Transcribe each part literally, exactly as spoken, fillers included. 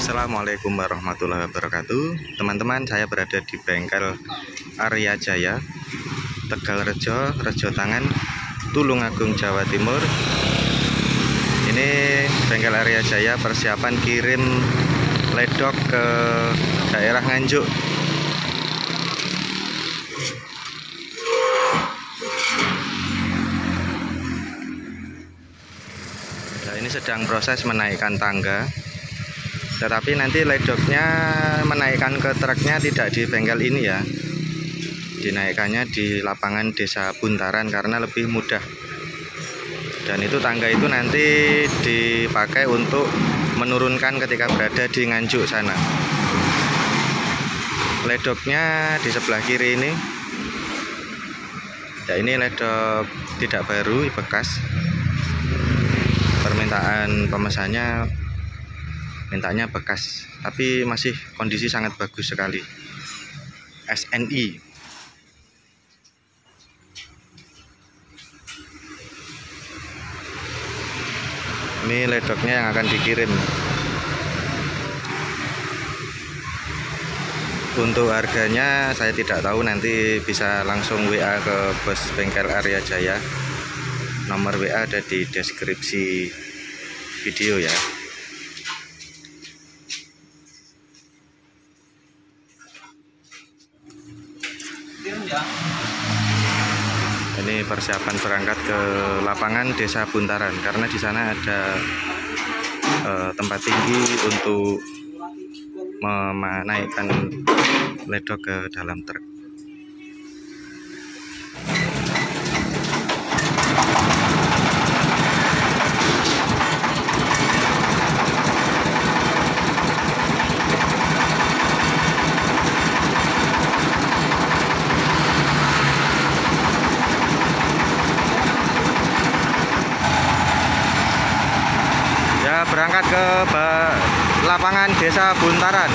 Assalamualaikum warahmatullahi wabarakatuh. Teman-teman, saya berada di bengkel Arya Jaya, Tegalrejo, Rejo Tangan, Tulungagung, Jawa Timur. Ini bengkel Arya Jaya persiapan kirim ledok ke daerah Nganjuk. Nah, ini sedang proses menaikkan tangga. Tetapi nanti ledoknya menaikkan ke truknya tidak di bengkel ini ya, dinaikkannya di lapangan Desa Buntaran karena lebih mudah. Dan itu tangga itu nanti dipakai untuk menurunkan ketika berada di Nganjuk sana. Ledoknya di sebelah kiri ini ya, ini ledok tidak baru, bekas. Permintaan pemesannya mintanya bekas, tapi masih kondisi sangat bagus sekali. S N I. Ini ledoknya yang akan dikirim. Untuk harganya saya tidak tahu, nanti bisa langsung W A ke bos bengkel Arya Jaya. Nomor W A ada di deskripsi video ya. Ini persiapan berangkat ke lapangan Desa Buntaran karena di sana ada eh, tempat tinggi untuk menaikkan ledok ke dalam truk. Berangkat ke lapangan Desa Buntaran.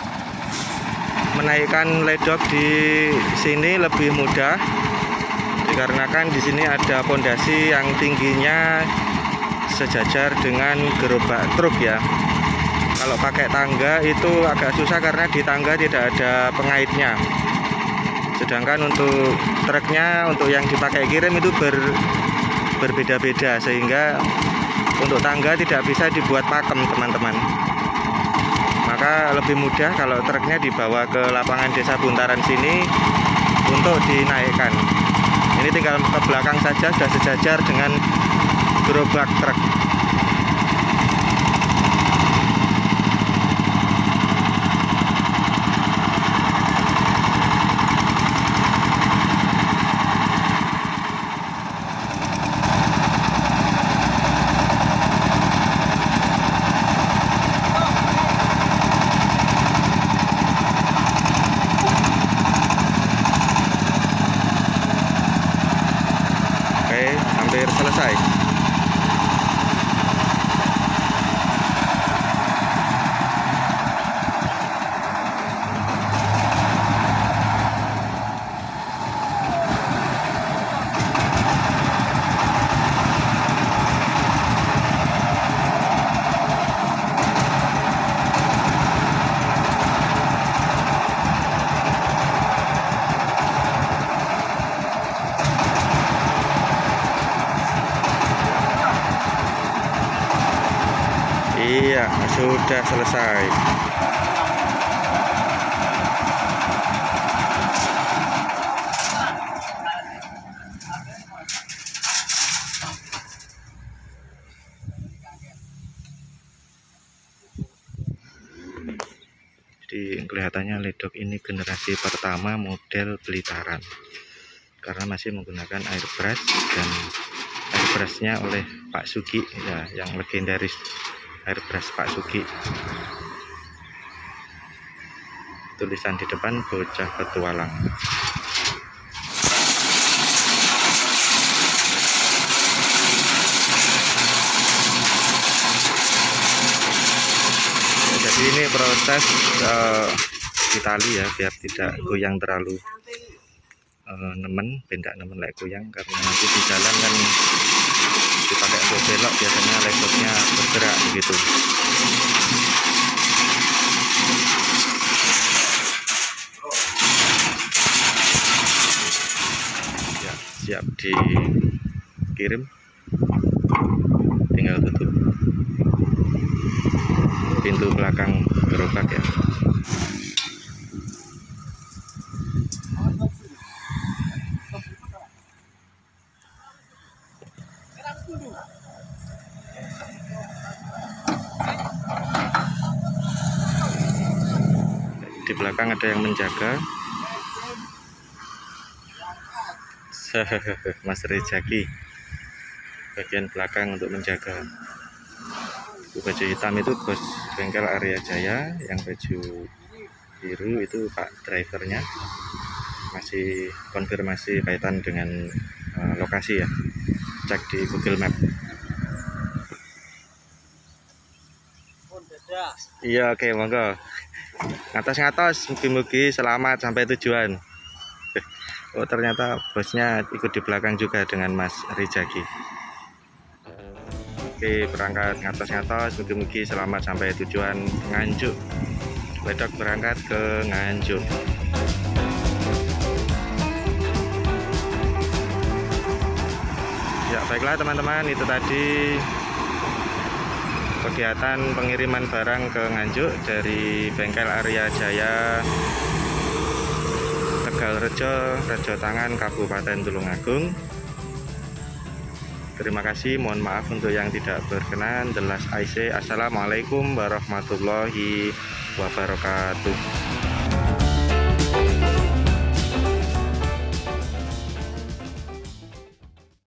Menaikkan ledok di sini lebih mudah dikarenakan di sini ada pondasi yang tingginya sejajar dengan gerobak truk ya. Kalau pakai tangga itu agak susah karena di tangga tidak ada pengaitnya. Sedangkan untuk truknya, untuk yang dipakai kirim itu ber, berbeda-beda, sehingga untuk tangga tidak bisa dibuat pakem teman-teman. Maka lebih mudah kalau truknya dibawa ke lapangan desa Buntaran sini untuk dinaikkan. Ini tinggal ke belakang saja sudah sejajar dengan gerobak truk. Hampir selesai. Iya, sudah selesai. Jadi kelihatannya ledok ini generasi pertama model Belitaran, karena masih menggunakan airbrush, dan airbrushnya oleh Pak Sugi ya, yang legendaris. Airbrush Pak Sugi. Tulisan di depan bocah petualang. Jadi ini proses uh, di tali ya, biar tidak goyang terlalu uh, nemen, bendak nemen like goyang, karena nanti di jalan kan dipakai untuk belok, biasanya ledoknya bergerak begitu. Ya, siap dikirim, tinggal tutup pintu belakang gerobak ya. Di belakang ada yang menjaga. Mas Rejaki bagian belakang untuk menjaga. Baju hitam itu bos bengkel Arya Jaya, yang baju biru itu Pak drivernya. Masih konfirmasi kaitan dengan uh, lokasi ya, cek di Google Map. Iya, oke, monggo. Ngatos-ngatos, mugi-mugi selamat sampai tujuan. Oh, ternyata bosnya ikut di belakang juga dengan Mas Rejaki. Oke, berangkat ngatos-ngatos, mugi-mugi selamat sampai tujuan Nganjuk. Ledok berangkat ke Nganjuk. Ya, baiklah teman-teman, itu tadi kegiatan pengiriman barang ke Nganjuk dari bengkel Arya Jaya, Tegalrejo, Rejo Tangan, Kabupaten Tulungagung. Terima kasih, mohon maaf untuk yang tidak berkenan. The Last I Say, assalamualaikum warahmatullahi wabarakatuh.